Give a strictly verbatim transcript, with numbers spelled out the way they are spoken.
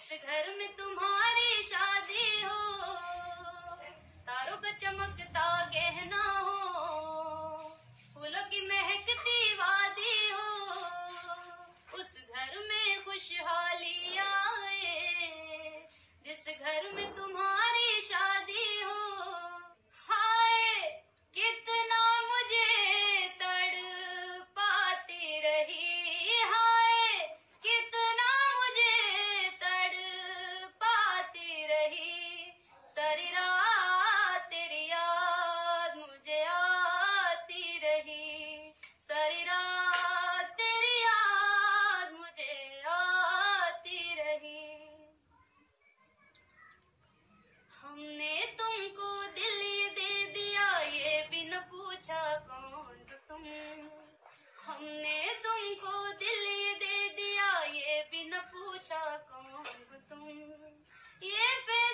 जिस घर में तुम्हारी शादी हो, तारों का चमकता गहना हो, फूलों की महकती वादी हो, उस घर में खुशहाली आए। जिस घर में तुम्हारी शादी हो, हाय कितना मुझे तड़पाती रही, हाय कितना मुझे तड़पाती रही। सारी रात तेरी याद मुझे आती रही, सारी रात तेरी याद मुझे आती रही। हमने तुमको दिल ये दे दिया, ये भी न पूछा कौन हो तुम। हमने तुमको दिल ये दे दिया, ये भी न पूछा कौन हो तुम। ये